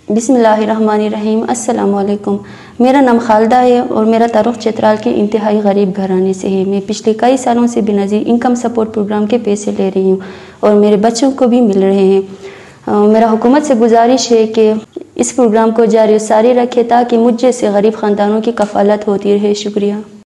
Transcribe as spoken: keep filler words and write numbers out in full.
बिस्मिल्लाहिर्रहमानिर्रहीम। अस्सलाम वालेकुम। मेरा नाम खालदा है और मेरा तारुफ चित्राल के इंतहाई गरीब घराने से है। मैं पिछले कई सालों से बेनज़ीर इनकम सपोर्ट प्रोग्राम के पैसे ले रही हूँ और मेरे बच्चों को भी मिल रहे हैं। मेरा हुकूमत से गुजारिश है कि इस प्रोग्राम को जारी सारी रखे ताकि मुझ जैसे गरीब ख़ानदानों की कफ़ालत होती रहे। शुक्रिया।